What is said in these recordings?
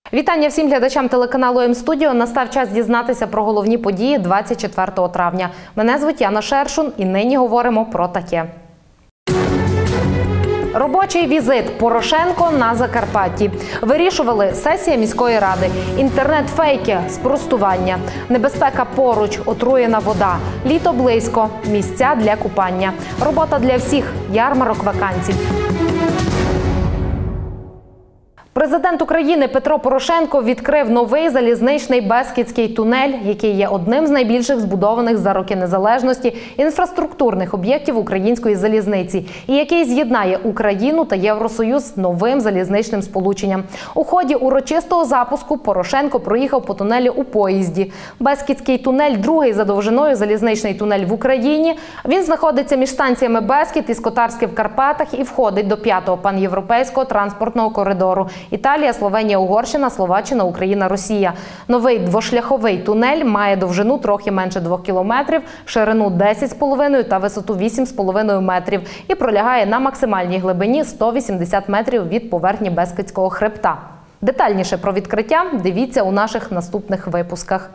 Вітання всім глядачам телеканалу М-студіо. Настав час дізнатися про головні події 24 травня. Мене звуть Яна Шершун і нині говоримо про таке. Робочий візит Порошенко на Закарпатті. Вирішували сесія міської ради. Інтернет-фейки, спростування. Небезпека поруч, отруєна вода. Літо близько, місця для купання. Робота для всіх, ярмарок вакансій. Президент України Петро Порошенко відкрив новий залізничний Бескідський тунель, який є одним з найбільших збудованих за роки незалежності інфраструктурних об'єктів української залізниці, і який з'єднає Україну та Євросоюз з новим залізничним сполученням. У ході урочистого запуску Порошенко проїхав по тунелю у поїзді. Бескідський тунель – другий за довжиною залізничний тунель в Україні. Він знаходиться між станціями Бескід і Скотарське в Карпатах і входить до 5-го панєвропейського транспортного коридору. Італія, Словенія, Угорщина, Словаччина, Україна, Росія. Новий двошляховий тунель має довжину трохи менше 2 кілометрів, ширину 10,5 та висоту 8,5 метрів і пролягає на максимальній глибині 180 метрів від поверхні Бескідського хребта. Детальніше про відкриття дивіться у наших наступних випусках.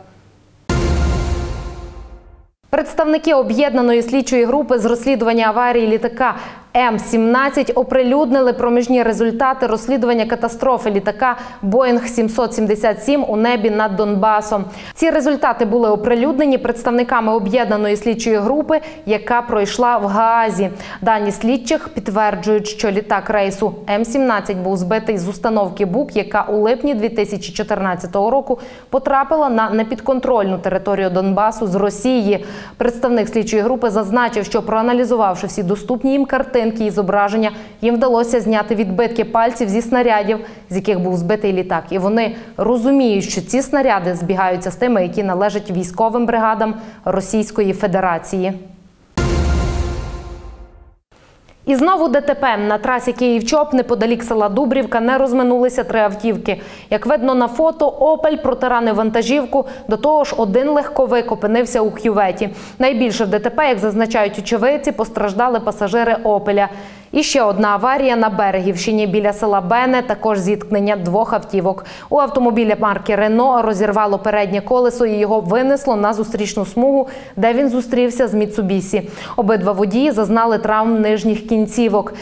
Представники об'єднаної слідчої групи з розслідування аварії літака М-17 оприлюднили проміжні результати розслідування катастрофи літака Боїнг 777 у небі над Донбасом. Ці результати були оприлюднені представниками об'єднаної слідчої групи, яка пройшла в Гаазі. Дані слідчих підтверджують, що літак рейсу М-17 був збитий з установки БУК, яка у липні 2014 року потрапила на непідконтрольну територію Донбасу з Росії. Представник слідчої групи зазначив, що проаналізувавши всі доступні їм картинки і зображення, їм вдалося зняти відбитки пальців зі снарядів, з яких був збитий літак. І вони розуміють, що ці снаряди збігаються з тими, які належать військовим бригадам Російської Федерації. І знову ДТП. На трасі Київ-Чоп неподалік села Дубрівка не розминулися 3 автівки. Як видно на фото, «Опель» протаранив вантажівку, до того ж один легковик опинився у кюветі. Найбільше в ДТП, як зазначають очевидці, постраждали пасажири «Опеля». І ще одна аварія на Берегівщині біля села Бене, також зіткнення 2 автівок. У автомобіля марки «Рено» розірвало переднє колесо і його винесло на зустрічну смугу, де він зустрівся з «Міцубісі». Обидва водії зазнали травм нижніх кінцівок.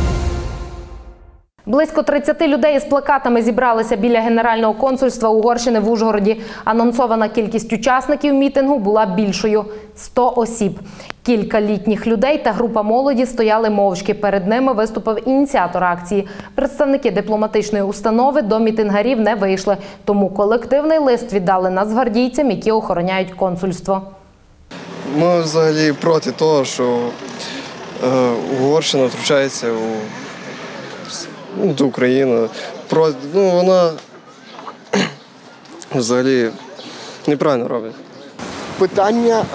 Близько 30 людей із плакатами зібралися біля Генерального консульства Угорщини в Ужгороді. Анонсована кількість учасників мітингу була більшою – 100 осіб. Кілька літніх людей та група молоді стояли мовчки. Перед ними виступив ініціатор акції. Представники дипломатичної установи до мітингарів не вийшли, тому колективний лист віддали нацгвардійцям, які охороняють консульство. Ми взагалі проти того, що Угорщина втручається до України. Вона взагалі неправильно робить. Питання,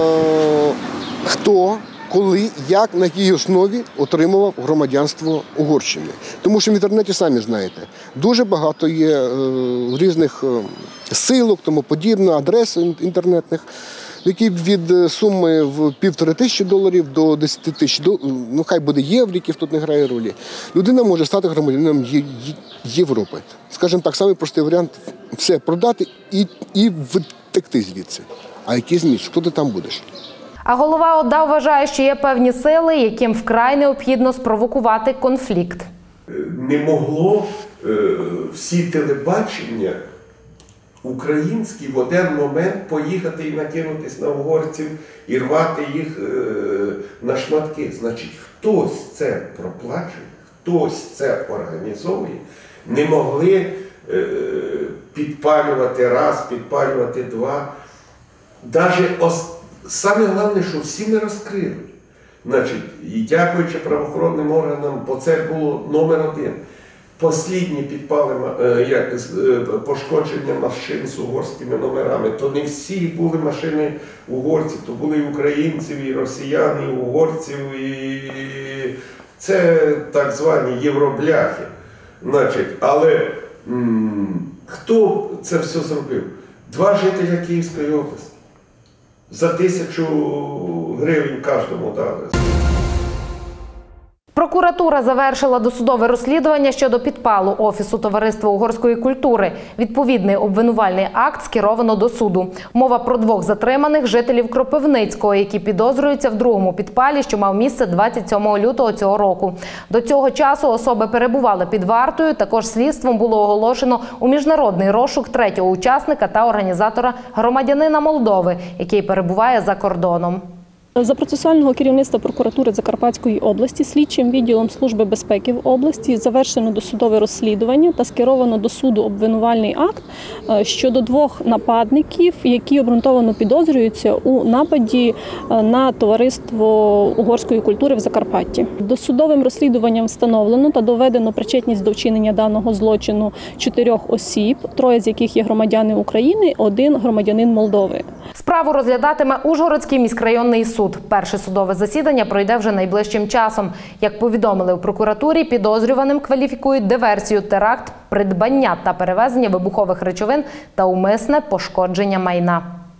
хто, коли, як, на якій основі отримував громадянство Угорщини. Тому що в інтернеті, самі знаєте, дуже багато є різних ссилок, тому подібне, адрес інтернетних, які від суми в $1500 до 10 тисяч, ну хай буде євриків, тут не грає ролі. Людина може стати громадянином Європи. Скажімо так, самий простий варіант – все продати і втекти звідси. А який зміст? Хто ти там будеш? А голова ОДА вважає, що є певні сили, яким вкрай необхідно спровокувати конфлікт. Не могло всі телебачення українські в один момент поїхати і накинутися на угорців і рвати їх на шматки. Значить, хтось це проплачує, хтось це організовує. Не могли підпалювати раз, підпалювати два. Саме головне, що всі не розкрили. Значить, і дякуючи правоохоронним органам, бо це було номер 1. Послідні підпали, пошкодження машин з угорськими номерами, то не всі були машини угорців, то були і українців, і росіян, і угорців, і це так звані євробляхи. Значить, але хто це все зробив? 2 жителя Київської області. За 1000 гривень кожному дали. Прокуратура завершила досудове розслідування щодо підпалу Офісу Товариства угорської культури. Відповідний обвинувальний акт скеровано до суду. Мова про 2 затриманих жителів Кропивницького, які підозрюються в другому підпалі, що мав місце 27 лютого цього року. До цього часу особи перебували під вартою. Також слідством було оголошено у міжнародний розшук 3-го учасника та організатора громадянина Молдови, який перебуває за кордоном. За процесуального керівництва прокуратури Закарпатської області слідчим відділом Служби безпеки в області завершено досудове розслідування та скеровано до суду обвинувальний акт щодо 2 нападників, які обґрунтовано підозрюються у нападі на Товариство угорської культури в Закарпатті. Досудовим розслідуванням встановлено та доведено причетність до вчинення даного злочину 4 осіб, 3 з яких є громадяни України, 1 громадянин Молдови. Справу розглядатиме Ужгородський міськрайонний суд. Перше судове засідання пройде вже найближчим часом. Як повідомили у прокуратурі, підозрюваним кваліфікують диверсію, теракт, придбання та перевезення вибухових речовин та умисне пошкодження майна.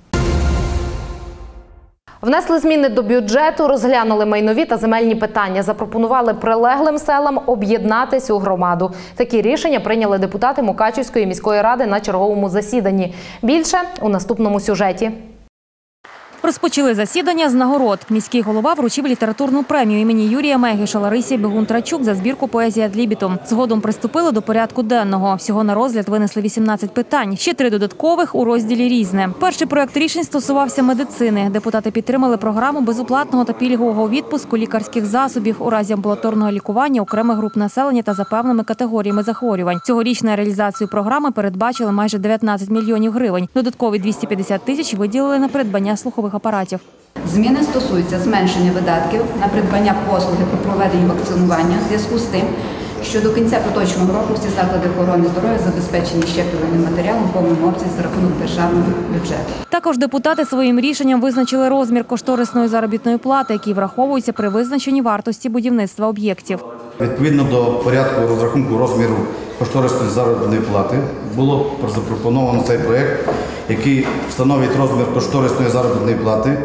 Внесли зміни до бюджету, розглянули майнові та земельні питання, запропонували прилеглим селам об'єднатись у громаду. Такі рішення прийняли депутати Мукачівської міської ради на черговому засіданні. Більше у наступному сюжеті. Розпочали засідання з нагород. Міський голова вручив літературну премію імені Юрія Мегіша Ларисі Бігун-Трачук за збірку «Поезія ад лібітум». Згодом приступили до порядку денного. Всього на розгляд винесли 18 питань. Ще 3 додаткових у розділі «Різне». Перший проект рішень стосувався медицини. Депутати підтримали програму безоплатного та пільгового відпуску лікарських засобів у разі амбулаторного лікування окремих груп населення та за певними категоріями захворювань. Цьогоріч на реалізацію програми передбачили майже 19 мільйонів гривень. Додаткові 250 тисяч виділили на придбання слухових апаратів. Зміни стосуються зменшення видатків на придбання послуги по проведенню вакцинування в зв'язку з тим, що до кінця поточного року всі заклади охорони здоров'я забезпечені щеплювальним матеріалом в повному обсязі за рахунок державного бюджету. Також депутати своїм рішенням визначили розмір кошторисної заробітної плати, який враховується при визначенні вартості будівництва об'єктів. Відповідно до порядку розрахунку розміру кошторисної заробітної плати було запропоновано цей проєкт, який встановить розмір кошторисної заробітної плати,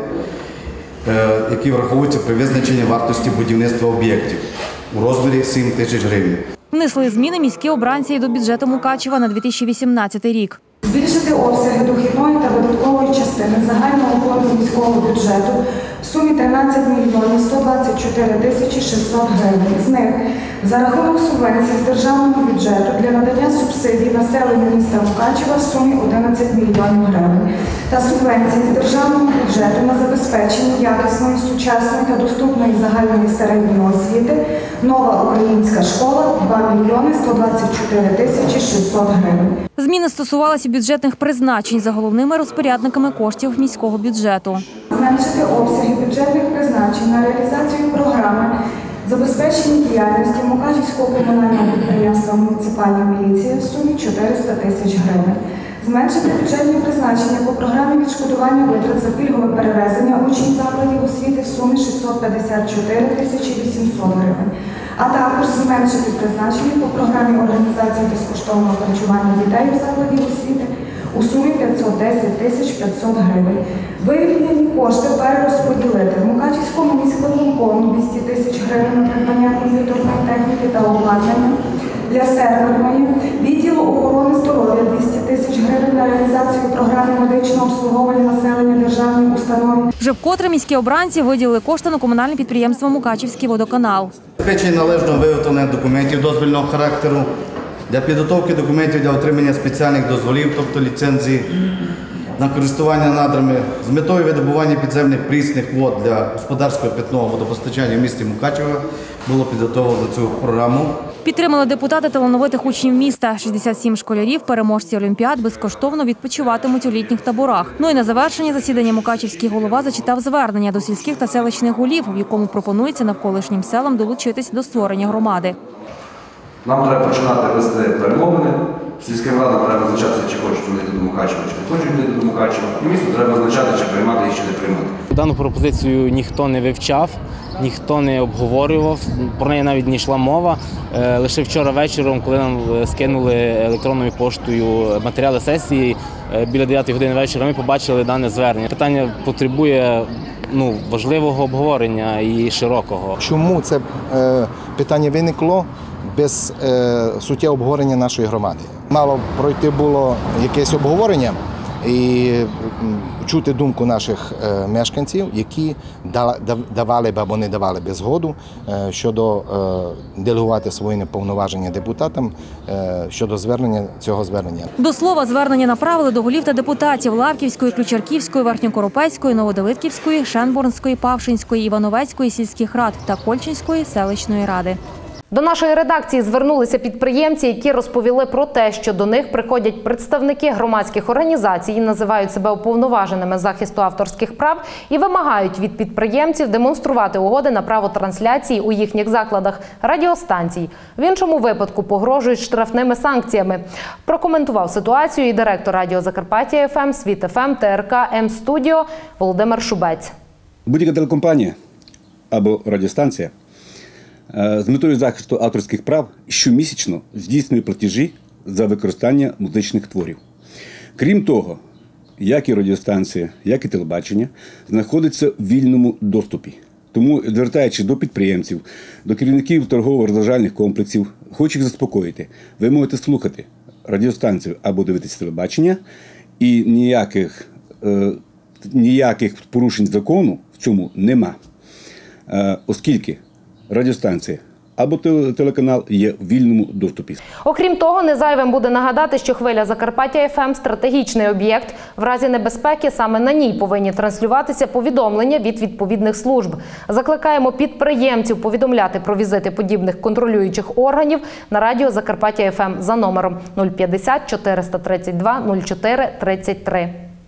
який враховується при визначенні вартості будівництва об'єктів у розмірі 7 тисяч гривень. Внесли зміни міські обранці до бюджету Мукачева на 2018 рік. Збільшити обсяги дохідної та видаткової частини загального фонду міського бюджету в сумі 13 мільйонів 124 тисячі 600 гривень. З них за рахунок субвенцій з державного бюджету для надання субсидій населенню міста Мукачева в сумі 11 мільйонів гривень та субвенції з державного бюджету на забезпечення якісної, сучасної та доступної загальної середньої освіти «Нова українська школа» 2 мільйони 124 тисячі 600 гривень. Зміни стосувалися бюджетних призначень за головними розпорядниками коштів міського бюджету. Зменшити обсяги бюджетних призначень на реалізацію програми забезпечення діяльності Мукачівського комунального підприємства «Муніципальна міліція» в сумі 400 тисяч гривень. Зменшити бюджетні призначення по програмі відшкодування витрат за пільгове перевезення учнів закладів освіти в сумі 654 тисячі 800 гривень. А також зменшити призначення по програмі організації безкоштовного харчування дітей у закладів освіти у сумі 510 тисяч 500 гривень. Вивільнені кошти перерозподілити в Мукачівському міськвиконкому 200 тисяч гривень на придбання комп'ютерної техніки та обладнання для серверної, відділу охорони здоров'я 200 тисяч гривень на реалізацію програми медичного обслуговування населення державної установи. Вже вкотре міські обранці виділили кошти на комунальне підприємство «Мукачівський водоканал». Забезпечення належного виготовлення документів дозвільного характеру, для підготовки документів для отримання спеціальних дозволів, тобто ліцензії, на користування надрами з метою видобування підземних прісних вод для господарського питного водопостачання в місті Мукачево було підготовлено цю програму. Підтримали депутати талановитих учнів міста. 67 школярів, переможці олімпіад, безкоштовно відпочиватимуть у літніх таборах. Ну і на завершення засідання Мукачівський голова зачитав звернення до сільських та селищних голів, в якому пропонується навколишнім селам долучитись до створення громади. Нам треба починати вести перемовини. Сільським радам треба визначатися, чи хочуть вони йти до Мукачева, чи не хочуть йти до Мукачева. І місто треба визначати, чи приймати їх, чи не приймати. Дану пропозицію ніхто не вивчав, ніхто не обговорював, про неї навіть не йшла мова. Лише вчора вечором, коли нам скинули електронною поштою матеріали сесії, біля 9 години вечора ми побачили дане звернення. Питання потребує важливого обговорення і широкого. Чому це питання виникло без суттєвого обговорення нашої громади? Мало пройти було якесь обговорення і чути думку наших мешканців, які давали б або не давали б згоду щодо делегувати свої повноваження депутатам щодо цього звернення. До слова, звернення направили до голів та депутатів Лавківської, Ключарківської, Верхньокоропецької, Новодавидківської, Шенборнської, Павшинської, Івановецької сільських рад та Кольчинської селищної ради. До нашої редакції звернулися підприємці, які розповіли про те, що до них приходять представники громадських організацій, називають себе уповноваженими з захисту авторських прав і вимагають від підприємців демонструвати угоди на право трансляції у їхніх закладах радіостанцій. В іншому випадку погрожують штрафними санкціями. Прокоментував ситуацію і директор радіо Закарпаття ФМ, Світ ФМ, ТРК М-Студіо Володимир Шубець. Будь-яка телекомпанія або радіостанція з метою захисту авторських прав щомісячно здійснює платежі за використання музичних творів. Крім того, як і радіостанція, як і телебачення знаходиться в вільному доступі. Тому, звертаючись до підприємців, до керівників торгово-розважальних комплексів, хочу їх заспокоїти. Ви можете слухати радіостанцію або дивитися телебачення, і ніяких порушень закону в цьому нема. Оскільки радіостанція або телеканал є в вільному доступі. Окрім того, незайвим буде нагадати, що хвиля Закарпаття ФМ – стратегічний об'єкт. В разі небезпеки саме на ній повинні транслюватися повідомлення від відповідних служб. Закликаємо підприємців повідомляти про візити подібних контролюючих органів на радіо Закарпаття ФМ за номером 050 432 04 33.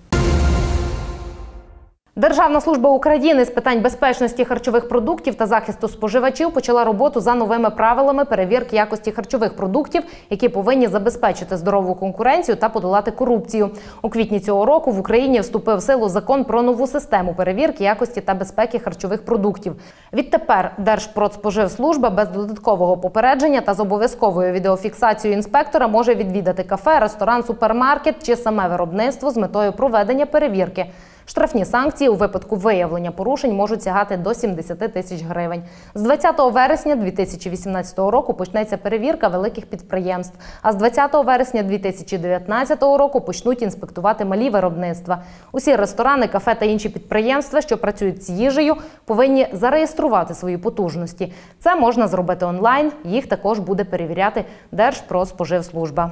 Державна служба України з питань безпечності харчових продуктів та захисту споживачів почала роботу за новими правилами перевірки якості харчових продуктів, які повинні забезпечити здорову конкуренцію та подолати корупцію. У квітні цього року в Україні вступив в силу закон про нову систему перевірки якості та безпеки харчових продуктів. Відтепер Держпродспоживслужба без додаткового попередження та з обов'язковою відеофіксацією інспектора може відвідати кафе, ресторан, супермаркет чи саме виробництво з метою проведення перевірки. Штрафні санкції у випадку виявлення порушень можуть сягати до 70 тисяч гривень. З 20 вересня 2018 року почнеться перевірка великих підприємств, а з 20 вересня 2019 року почнуть інспектувати малі виробництва. Усі ресторани, кафе та інші підприємства, що працюють з їжею, повинні зареєструвати свої потужності. Це можна зробити онлайн, їх також буде перевіряти Держпродспоживслужба.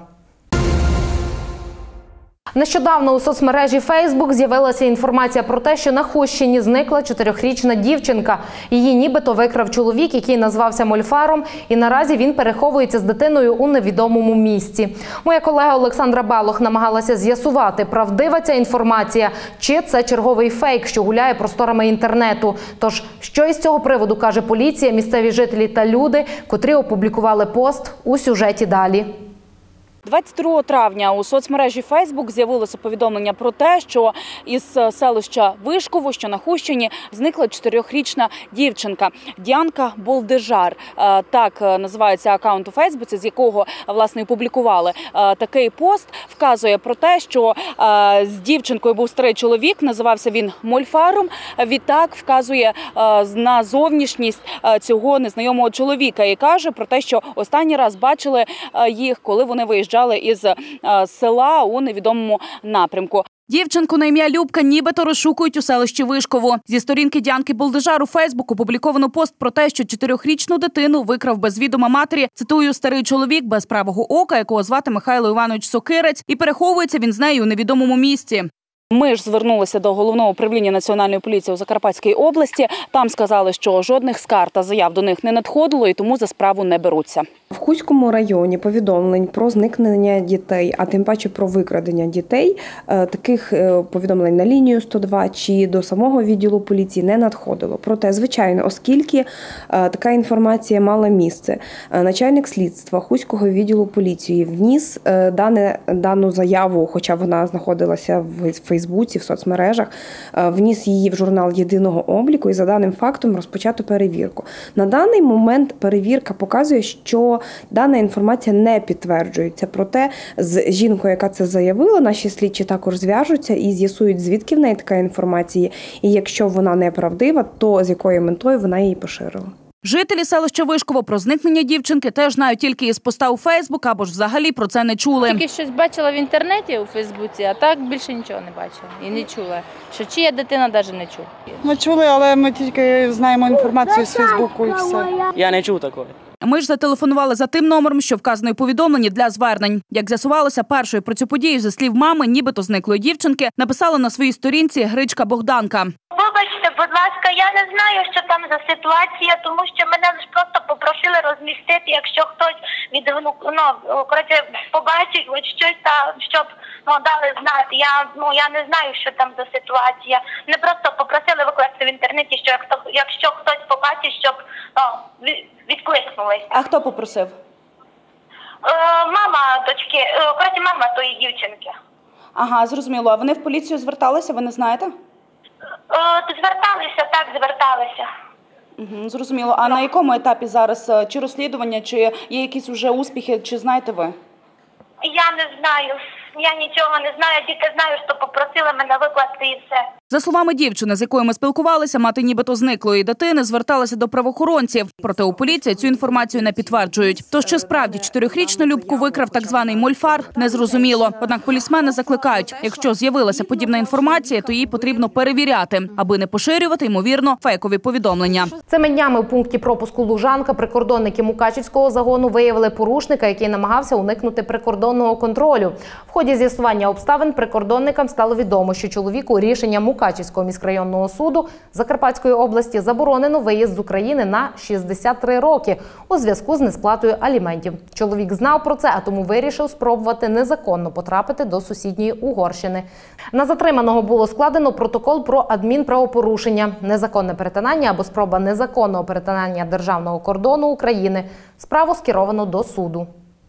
Нещодавно у соцмережі Facebook з'явилася інформація про те, що на Хустщині зникла 4-річна дівчинка. Її нібито викрав чоловік, який назвався Мольфаром, і наразі він переховується з дитиною у невідомому місці. Моя колега Олександра Балох намагалася з'ясувати, правдива ця інформація, чи це черговий фейк, що гуляє просторами інтернету. Тож, що із цього приводу каже поліція, місцеві жителі та люди, котрі опублікували пост, у сюжеті далі. 22 травня у соцмережі Facebook з'явилося повідомлення про те, що із селища Вишково, що на Хустщині, зникла 4-річна дівчинка Діанка Болдежар. Так називається акаунт у Фейсбуці, з якого, власне, і публікували такий пост. Вказує про те, що з дівчинкою був старий чоловік, називався він Мольфаром. Відтак вказує на зовнішність цього незнайомого чоловіка і каже про те, що останній раз бачили їх, коли вони виїжджали із села у невідомому напрямку. Дівчинку на ім'я Любка нібито розшукують у селищі Вишково. Зі сторінки Діанки Болдежар у Фейсбуку опубліковано пост про те, що 4-річну дитину викрав без відома матері, цитую, старий чоловік без правого ока, якого звати Михайло Іванович Сокирець, і переховується він з нею у невідомому місці. Ми ж звернулися до Головного управління Національної поліції у Закарпатській області. Там сказали, що жодних скарг та заяв до них не надходило і тому за справу не беруться. В Хуському районі повідомлень про зникнення дітей, а тим паче про викрадення дітей, таких повідомлень на лінію 102 чи до самого відділу поліції не надходило. Проте, звичайно, оскільки така інформація мала місце, начальник слідства Хуського відділу поліції вніс дану заяву, хоча вона знаходилася в Фейсбуці, Фейсбуці, в соцмережах, вніс її в журнал єдиного обліку і за даним фактом розпочато перевірку. На даний момент перевірка показує, що дана інформація не підтверджується. Проте з жінкою, яка це заявила, наші слідчі також зв'яжуться і з'ясують, звідки в неї така інформація. І якщо вона неправдива, то з якою метою вона її поширила. Жителі селища Вишково про зникнення дівчинки теж знають тільки із поста у Фейсбук, або ж взагалі про це не чули. Тільки щось бачила в інтернеті у Фейсбуці, а так більше нічого не бачила і не чула. Що чия дитина навіть не чула. Ми чули, але ми тільки знаємо інформацію з Фейсбуку і все. Я не чув такого. Ми ж зателефонували за тим номером, що вказаний у повідомленні для звернень. Як з'ясувалося, першою про цю подію, зі слів мами, нібито зниклої дівчинки, написала на своїй сторінці Гречка Богданка. Вибачте, будь ласка, я не знаю, що там за ситуація, тому що мене просто попросили розмістити, якщо хтось побачить хоч щось, щоб дали знати. Я не знаю, що там за ситуація. Мене просто попросили викласти в інтернеті, що якщо хтось побачить, щоб відкликнулись. А хто попросив? Мама дочки, мама тої дівчинки. Ага, зрозуміло. А вони в поліцію зверталися, ви не знаєте? Зверталися. Зрозуміло. А на якому етапі зараз? Чи розслідування, чи є якісь вже успіхи, чи знаєте ви? Я не знаю. Я нічого не знаю, тільки знаю, що попросили мене викласти і все. За словами дівчини, з якою ми спілкувалися, мати нібито зниклої дитини зверталася до правоохоронців. Проте у поліції цю інформацію не підтверджують. То, що справді 4-річну Любку викрав так званий мольфар, незрозуміло. Однак полісмени закликають, якщо з'явилася подібна інформація, то її потрібно перевіряти, аби не поширювати, ймовірно, фейкові повідомлення. Цими днями у пункті пропуску Лужанка прикордонники Мукачівського загону виявили порушника, який намагався уникнути прикордонного контролю. В ході з'ясування обставин прикордонникам стало відомо, що чоловіку рішенням Мукачівського міськрайонного суду Закарпатської області заборонено виїзд з України на 63 роки у зв'язку з несплатою аліментів. Чоловік знав про це, а тому вирішив спробувати незаконно потрапити до сусідньої Угорщини. На затриманого було складено протокол про адмінправопорушення, незаконне перетинання або спроба незаконного перетинання державного кордону України. Справу скеровано до суду.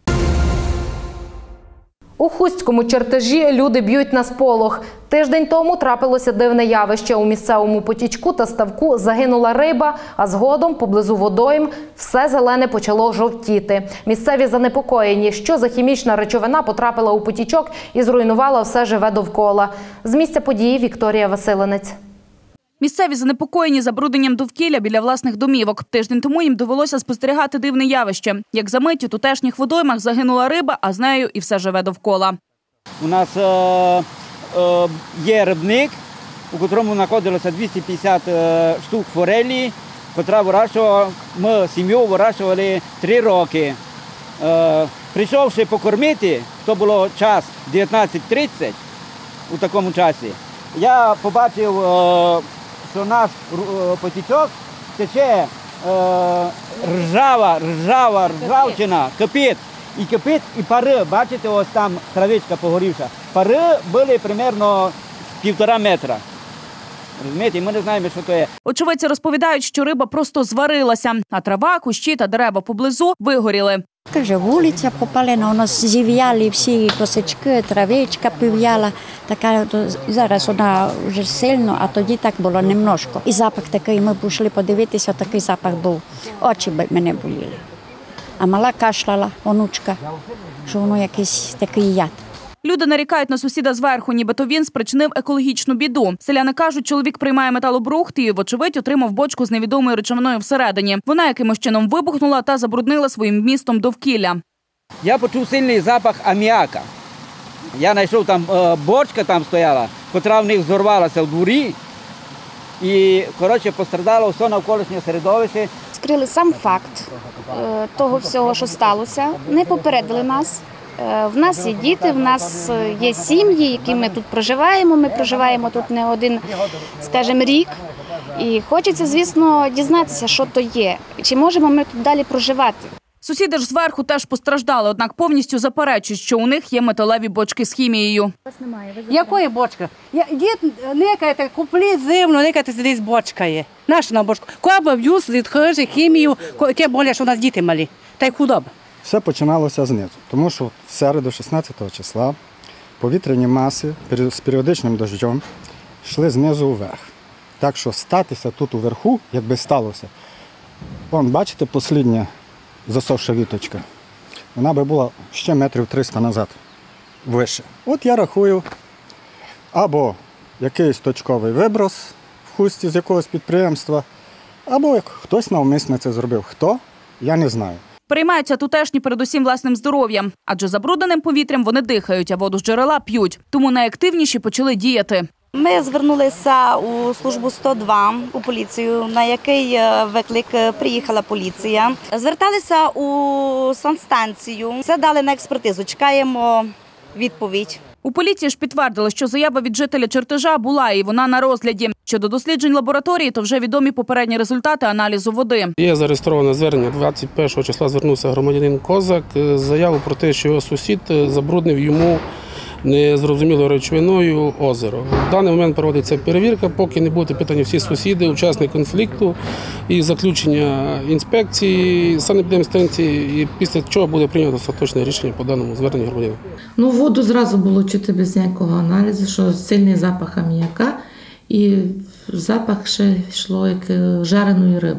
У Хустському Чертежі люди б'ють на сполох. Тиждень тому трапилося дивне явище. У місцевому потічку та ставку загинула риба, а згодом поблизу водойм все зелене почало жовтіти. Місцеві занепокоєні, що за хімічна речовина потрапила у потічок і зруйнувала все живе довкола. З місця події Вікторія Василенець. Місцеві занепокоєні забрудненням довкілля біля власних домівок. Тиждень тому їм довелося спостерігати дивне явище. Як за мить у тутешніх водоймах загинула риба, а з нею і все живе довкола. У нас є рибник, у якому знаходилося 250 штук форелі, котра вирощувала, ми сім'ю вирощували 3 роки. Прийшовши покормити, то було час 19:30 у такому часі, я побачив, що наш потічок тече ржавчина, кипить. І кипить, і пари, бачите, ось там травичка погорівша. Пари були приблизно 1,5 метра. Розумієте, ми не знаємо, що це є. Очевидці розповідають, що риба просто зварилася, а трава, кущі та дерева поблизу вигоріли. Каже, вулиця попалена, у нас зів'яли всі косички, травичка пів'яла. Така, зараз вона вже сильно, а тоді так було немножко. І запах такий, ми пішли подивитися, такий запах був. Очі мене боліли. А мала кашляла, онучка, що воно якийсь такий яд. Люди нарікають на сусіда зверху, нібито він спричинив екологічну біду. Селяни кажуть, чоловік приймає металобрухт і, вочевидь, отримав бочку з невідомою речовиною всередині. Вона якимось чином вибухнула та забруднила своїм вмістом довкілля. Я почув сильний запах аміака. Я знайшов там бочка там стояла, котра в них зорвалася в дворі. І, коротше, пострадало все навколишнє середовище. Скрили сам факт того всього, що сталося, не попередили нас. В нас є діти, в нас є сім'ї, які ми тут проживаємо. Ми проживаємо тут не один, скажімо, рік. І хочеться, звісно, дізнатися, що то є. Чи можемо ми тут далі проживати. Сусіди ж зверху теж постраждали, однак повністю заперечують, що у них є металеві бочки з хімією. Якої бочки? Дід, некайте, куплі зимну, некайте десь бочка є. Наша на бочку. Коба в'юз, відхожі, хімію, тим більше, що у нас діти малі. Та й худоба. Все починалося знизу, тому що в середу, 16 числа, повітряні маси з періодичним дощом йшли знизу вверх. Так що статися тут уверху, якби сталося, вон, бачите, послідня засохша віточка, вона би була ще метрів 300 назад, вище. От я рахую, або якийсь точковий виброс в хусті з якогось підприємства, або як хтось навмисно це зробив. Хто? Я не знаю. Переймаються тутешні передусім власним здоров'ям, адже забрудненим повітрям вони дихають, а воду з джерела п'ють. Тому найактивніші почали діяти. Ми звернулися у службу 102, у поліцію, на який виклик приїхала поліція. Зверталися у санстанцію, все дали на експертизу, чекаємо відповідь. У поліції ж підтвердили, що заява від жителя Чертежа була і вона на розгляді. Щодо досліджень лабораторії, то вже відомі попередні результати аналізу води. Є зареєстроване звернення. 21 числа звернувся громадянин Козак з заявою про те, що його сусід забруднив йому незрозумілою речовиною озеро. В даний момент проводиться перевірка, поки не будуть опитані всі сусіди, учасники конфлікту і заключення інспекції, санепідемстанції, і після чого буде прийнято остаточне рішення по даному зверненню громадянина. Воду зразу було чути без ніякого аналізу, що сильний запах аміака і запах ще йшло як жареної риби.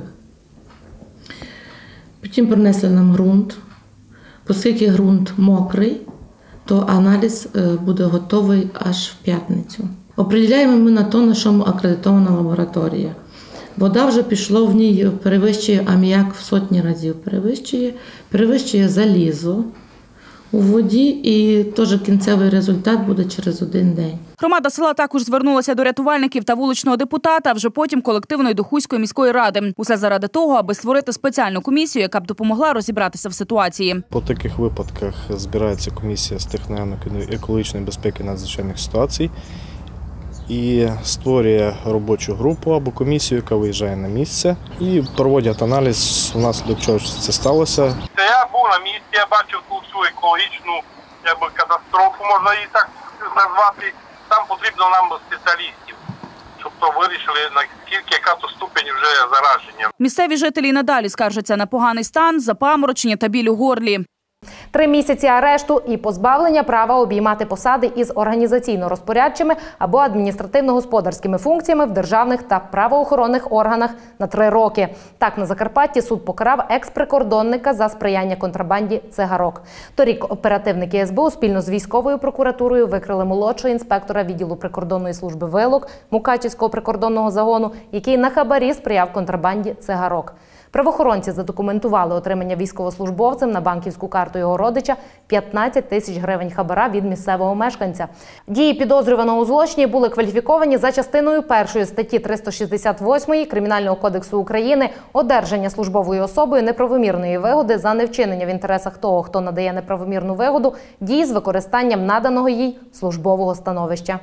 Потім принесли нам ґрунт. Оскільки ґрунт мокрий, то аналіз буде готовий аж в п'ятницю. Определяємо ми на то, на чому акредитована лабораторія. Вода вже пішла в ній, перевищує аміак в сотні разів, перевищує залізо у воді, і теж кінцевий результат буде через один день. Громада села також звернулася до рятувальників та вуличного депутата, а вже потім колективної до Хуської міської ради. Усе заради того, аби створити спеціальну комісію, яка б допомогла розібратися в ситуації. По таких випадках збирається комісія з техніко-екологічної безпеки надзвичайних ситуацій і створює робочу групу або комісію, яка виїжджає на місце і проводять аналіз, внаслідок чого це сталося. Я був на місці, я бачив ту всю екологічну катастрофу, можна її так назвати. Там потрібно нам спеціалістів, щоб то вирішили, наскільки яка то ступень вже зараження. Місцеві жителі й надалі скаржаться на поганий стан, запаморочення та біль у горлі. 3 місяці арешту і позбавлення права обіймати посади із організаційно-розпорядчими або адміністративно-господарськими функціями в державних та правоохоронних органах на 3 роки. Так, на Закарпатті суд покарав екс-прикордонника за сприяння контрабанді цигарок. Торік оперативники СБУ спільно з військовою прокуратурою викрили молодшого інспектора відділу прикордонної служби «Вилок» Мукачівського прикордонного загону, який на хабарі сприяв контрабанді цигарок. Правоохоронці задокументували отримання військовослужбовцем на банківську карту його родича 15 тисяч гривень хабара від місцевого мешканця. Дії підозрюваного у злочині були кваліфіковані за частиною 1 статті 368 Кримінального кодексу України «Одержання службовою особою неправомірної вигоди за невчинення в інтересах того, хто надає неправомірну вигоду, дій з використанням наданого їй службового становища».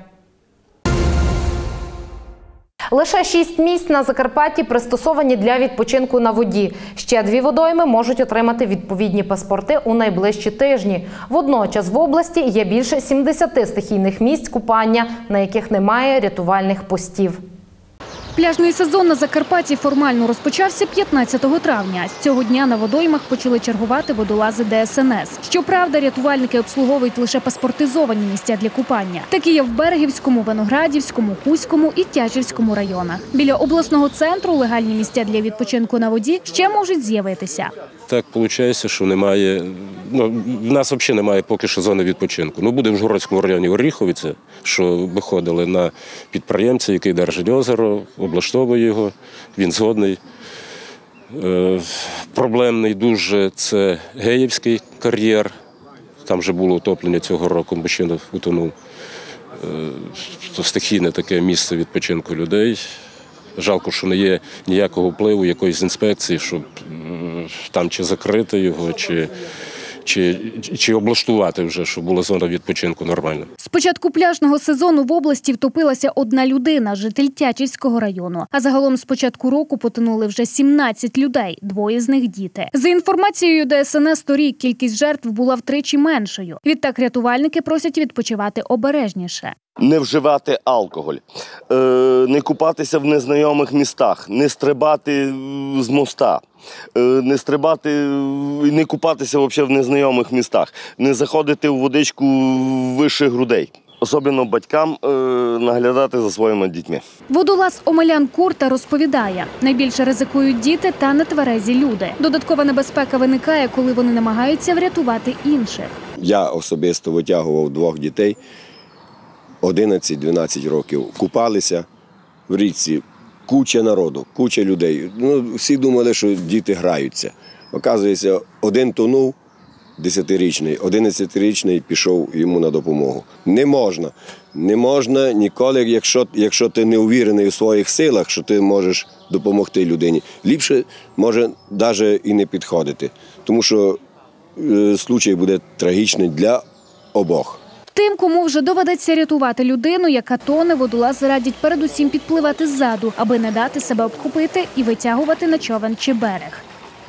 Лише 6 місць на Закарпатті пристосовані для відпочинку на воді. Ще 2 водойми можуть отримати відповідні паспорти у найближчі тижні. Водночас в області є більше 70 стихійних місць купання, на яких немає рятувальних постів. Пляжний сезон на Закарпатті формально розпочався 15 травня. З цього дня на водоймах почали чергувати водолази ДСНС. Щоправда, рятувальники обслуговують лише паспортизовані місця для купання. Такі є в Берегівському, Виноградівському, Хуському і Тячівському районах. Біля обласного центру легальні місця для відпочинку на воді ще можуть з'явитися. Так виходить, що немає, в нас взагалі немає поки що зони відпочинку. Буде в Ужгородському районі Оріховиця, що виходили на підприємця, який держить озеро, облаштовує його, він згодний. Проблемний дуже це Геївський кар'єр, там вже було утоплення цього року, мужчина утонув. Стихійне таке місце відпочинку людей. Жалко, що не є ніякого впливу якоїсь інспекції, щоб там чи закрити його, чи облаштувати вже, щоб була зона відпочинку нормальна. З початку пляжного сезону в області втопилася 1 людина, житель Тячівського району. А загалом з початку року потонули вже 17 людей, 2 з них – діти. За інформацією ДСНС, торік кількість жертв була втричі меншою. Відтак рятувальники просять відпочивати обережніше. Не вживати алкоголь, не купатися в незнайомих містах, не стрибати з моста, не купатися взагалі в незнайомих містах, не заходити в водичку вище грудей. особливо батькам, наглядати за своїми дітьми. Водолаз Омелян Курта розповідає, найбільше ризикують діти та нетверезі люди. Додаткова небезпека виникає, коли вони намагаються врятувати інших. Я особисто витягував 2 дітей, 11-12 років, купалися в річці, куча народу, куча людей. Всі думали, що діти граються. Оказується, один тонув, 10-річний, 11-річний пішов йому на допомогу. Не можна ніколи, якщо ти не увірений у своїх силах, що ти можеш допомогти людині. Ліпше може навіть і не підходити, тому що случай буде трагічний для обох. Тим, кому вже доведеться рятувати людину, яка тоне, водолази радять передусім підпливати ззаду, аби не дати себе обхопити і витягувати на човен чи берег.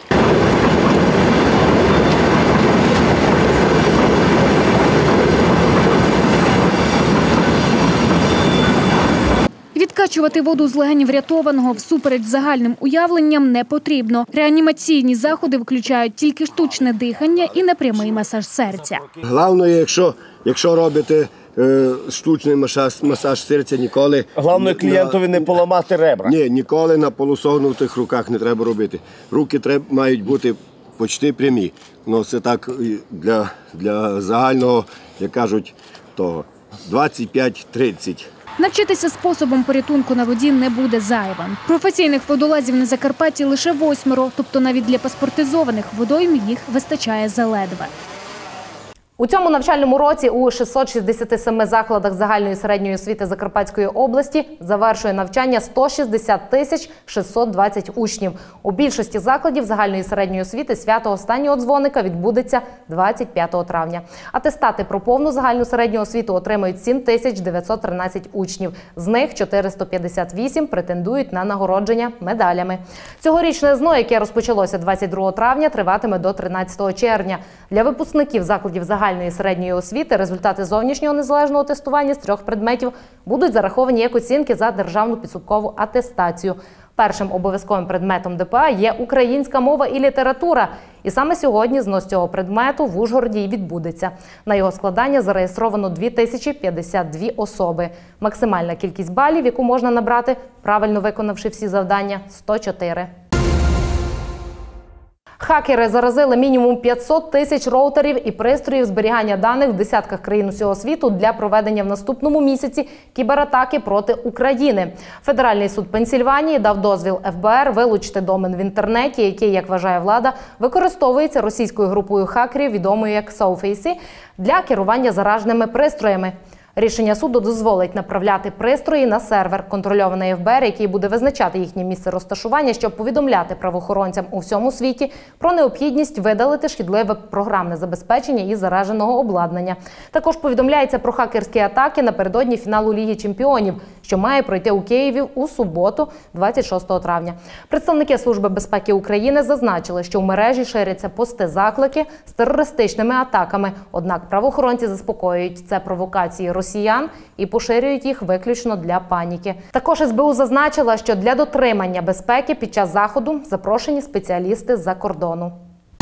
Відкачувати воду з легень врятованого всупереч загальним уявленням не потрібно. Реанімаційні заходи включають тільки штучне дихання і непрямий масаж серця. Головне, якщо робите штучний масаж серця, ніколи... Головне клієнтові не поламати ребра. Ні, ніколи на полусогнутих руках не треба робити. Руки мають бути почти прямі. Це так для загального, як кажуть, того 25-30. Навчитися способом порятунку на воді не буде зайвим. Професійних водолазів на Закарпатті лише 8, тобто навіть для паспортизованих водойм їх вистачає заледве. У цьому навчальному році у 667 закладах загальної середньої освіти Закарпатської області завершує навчання 160 620 учнів. У більшості закладів загальної середньої освіти свято останнього дзвоника відбудеться 25 травня. Атестати про повну загальну середню освіту отримають 7913 учнів. З них 458 претендують на нагородження медалями. Цьогорічне ЗНО, яке розпочалося 22 травня, триватиме до 13 червня. Для випускників закладів загальної середньої освіти результати зовнішнього незалежного тестування з 3 предметів будуть зараховані як оцінки за державну підсумкову атестацію. Першим обов'язковим предметом ДПА є українська мова і література. І саме сьогодні ЗНО з цього предмету в Ужгороді й відбудеться. На його складання зареєстровано 2052 особи. Максимальна кількість балів, яку можна набрати, правильно виконавши всі завдання – 104. Хакери заразили мінімум 500 тисяч роутерів і пристроїв зберігання даних в десятках країн усього світу для проведення в наступному місяці кібератаки проти України. Федеральний суд Пенсільванії дав дозвіл ФБР вилучити домен в інтернеті, який, як вважає влада, використовується російською групою хакерів, відомою як SoFace, для керування зараженими пристроями. Рішення суду дозволить направляти пристрої на сервер, контрольований ФБР, який буде визначати їхнє місце розташування, щоб повідомляти правоохоронцям у всьому світі про необхідність видалити шкідливе програмне забезпечення із зараженого обладнання. Також повідомляється про хакерські атаки напередодні фіналу Ліги чемпіонів, що має пройти у Києві у суботу, 26 травня. Представники Служби безпеки України зазначили, що в мережі ширяться пости-заклики з терористичними атаками. Однак правоохоронці заспокоюють, це провокації росіян і поширюють їх виключно для паніки. Також СБУ зазначила, що для дотримання безпеки під час заходу запрошені спеціалісти з-за кордону.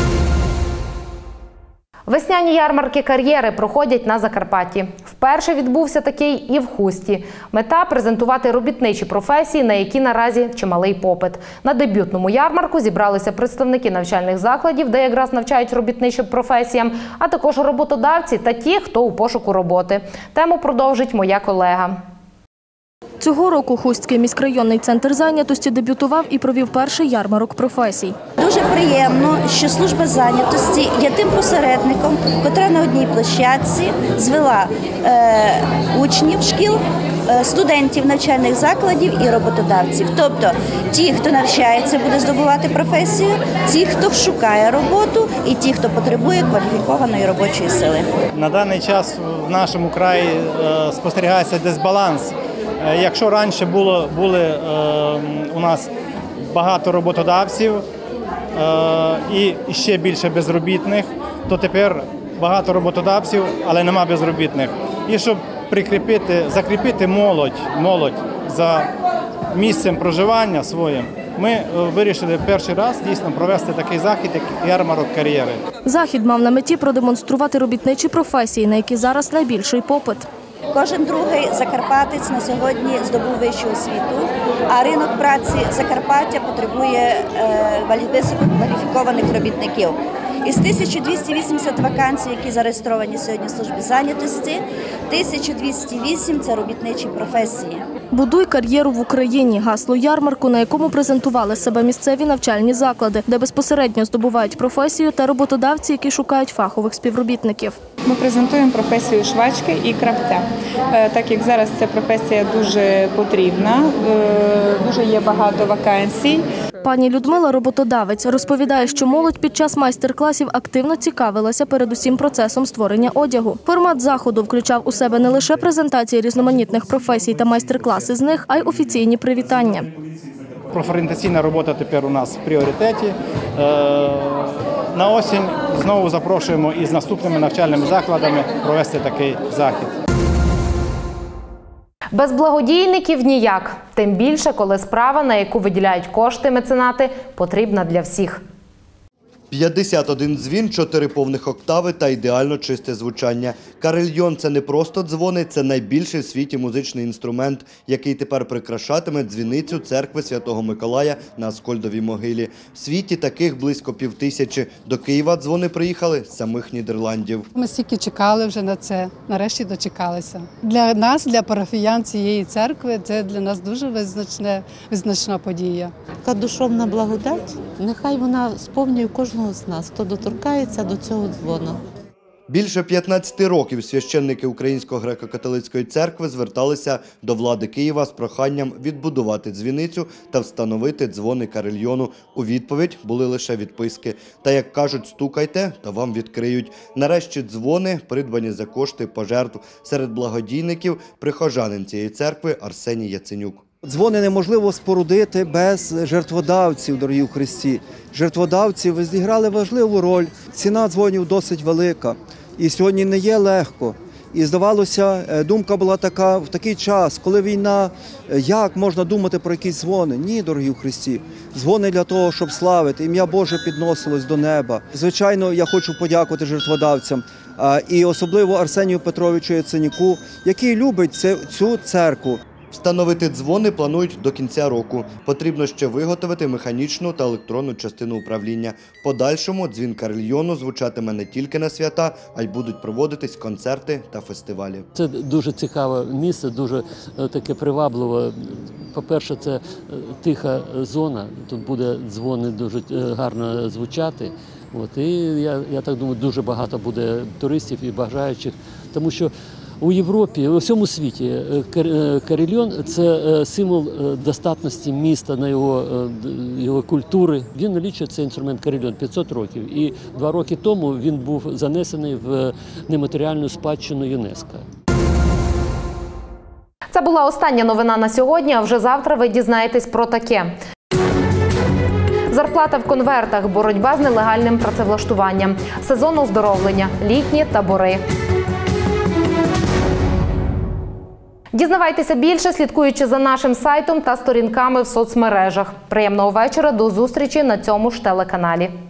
Весняні ярмарки кар'єри проходять на Закарпатті. Вперше відбувся такий і в Хусті. Мета – презентувати робітничі професії, на які наразі чималий попит. На дебютному ярмарку зібралися представники навчальних закладів, де якраз навчають робітничим професіям, а також роботодавці та ті, хто у пошуку роботи. Тему продовжить моя колега. Цього року Хустський міськрайонний центр зайнятості дебютував і провів перший ярмарок професій. Дуже приємно, що служба зайнятості є тим посередником, котра на одній площадці звела учнів шкіл, студентів навчальних закладів і роботодавців. Тобто ті, хто навчається, буде здобувати професію, ті, хто шукає роботу і ті, хто потребує кваліфікованої робочої сили. На даний час в нашому краї спостерігається дисбаланс. Якщо раніше були у нас багато роботодавців і ще більше безробітних, то тепер багато роботодавців, але нема безробітних. І щоб закріпити молодь за місцем проживання своїм, ми вирішили перший раз дійсно провести такий захід, як ярмарок кар'єри. Захід мав на меті продемонструвати робітничі професії, на які зараз найбільший попит. Кожен другий закарпатець на сьогодні здобув вищу освіту, а ринок праці Закарпаття потребує висококваліфікованих робітників. Із 1280 вакансій, які зареєстровані сьогодні в службі зайнятості, 1208 – це робітничі професії. «Будуй кар'єру в Україні» – гасло ярмарку, на якому презентували себе місцеві навчальні заклади, де безпосередньо здобувають професію, та роботодавці, які шукають фахових співробітників. Ми презентуємо професію швачки і кравця. Так як зараз ця професія дуже потрібна, дуже є багато вакансій. Пані Людмила – роботодавець. Розповідає, що молодь під час майстер-класів активно цікавилася передусім процесом створення одягу. Формат заходу включав у себе не лише презентації різноманітних професій та майстер-класи з них, а й офіційні привітання. Профорієнтаційна робота тепер у нас в пріоритеті. На осінь знову запрошуємо із наступними навчальними закладами провести такий захід. Без благодійників ніяк. Тим більше, коли справа, на яку виділяють кошти меценати, потрібна для всіх. 51 дзвін, 4 повних октави та ідеально чисте звучання. Карельйон – це не просто дзвони, це найбільший в світі музичний інструмент, який тепер прикрашатиме дзвіницю церкви Святого Миколая на Аскольдовій могилі. В світі таких близько 5000. До Києва дзвони приїхали з самих Нідерландів. Ми стільки чекали вже на це, нарешті дочекалися. Для нас, для парафіян цієї церкви, це для нас дуже визначна подія. Така душовна благодать, нехай вона сповнює кожного з нас, хто доторкається до цього дзвону. Більше 15 років священники Української греко-католицької церкви зверталися до влади Києва з проханням відбудувати дзвіницю та встановити дзвони карельйону. У відповідь були лише відписки. Та, як кажуть, стукайте, та вам відкриють. Нарешті дзвони, придбані за кошти пожертв. Серед благодійників – прихожанин цієї церкви Арсеній Яценюк. Дзвони неможливо спорудити без жертводавців, дорогі в Христі. Жертводавці зіграли важливу роль. Ціна дзвонів досить велика. І сьогодні не є легко. І здавалося, думка була така, в такий час, коли війна, як можна думати про якісь дзвони? Ні, дорогі в Христі. Дзвони для того, щоб славити, ім'я Боже підносилось до неба. Звичайно, я хочу подякувати жертводавцям. І особливо Арсенію Петровичу Яценюку, який любить цю церкву. Встановити дзвони планують до кінця року. Потрібно ще виготовити механічну та електронну частину управління. В подальшому дзвін карельйону звучатиме не тільки на свята, а й будуть проводитись концерти та фестивалі. Це дуже цікаве місце, дуже таке привабливе. По-перше, це тиха зона, тут буде дзвони дуже гарно звучати. І я так думаю, дуже багато буде туристів і бажаючих, тому що у Європі, у всьому світі карельйон – це символ достатності міста, на його культури. Він налічує цей інструмент карельйон 500 років. І 2 роки тому він був занесений в нематеріальну спадщину ЮНЕСКО. Це була остання новина на сьогодні, а вже завтра ви дізнаєтесь про таке. Зарплата в конвертах, боротьба з нелегальним працевлаштуванням, сезон оздоровлення, літні табори. Дізнавайтеся більше, слідкуючи за нашим сайтом та сторінками в соцмережах. Приємного вечора, до зустрічі на цьому ж телеканалі.